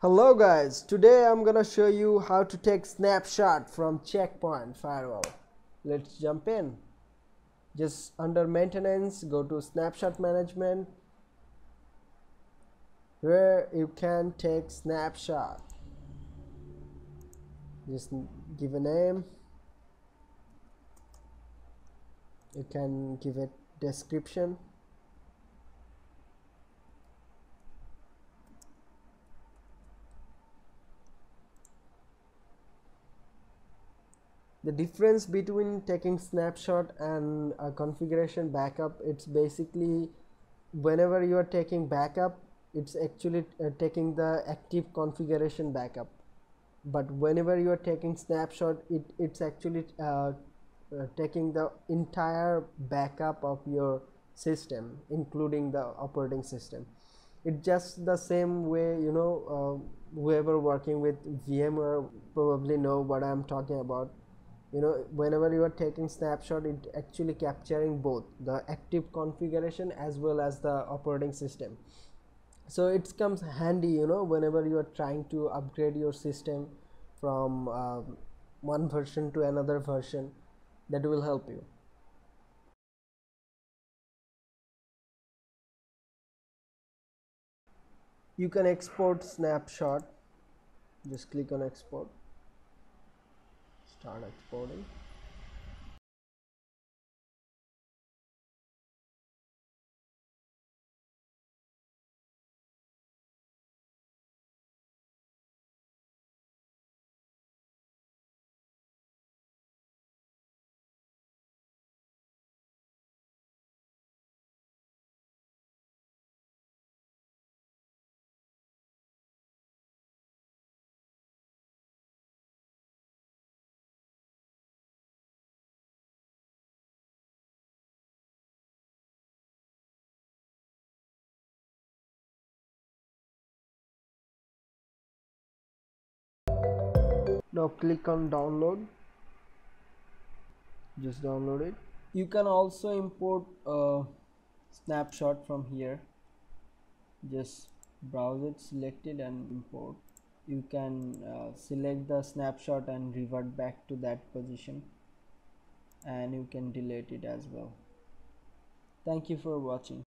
Hello guys, today I'm gonna show you how to take snapshot from Checkpoint Firewall. Let's jump in. Just under maintenance, go to snapshot management where you can take snapshot. Just give a name. You can give it description. The difference between taking snapshot and a configuration backup, it's basically whenever you are taking backup, it's actually taking the active configuration backup, but whenever you are taking snapshot, it's actually taking the entire backup of your system, including the operating system. It's just the same way, whoever working with VMware probably know what I'm talking about. Whenever you are taking snapshot, it actually capturing both the active configuration as well as the operating system. So it comes handy, whenever you are trying to upgrade your system from one version to another version. That will help you. You can export snapshot. Just click on export, start exporting. Now click on download. Just download it. You can also import a snapshot from here. Just browse it, select it and import. You can select the snapshot and revert back to that position, and you can delete it as well. Thank you for watching.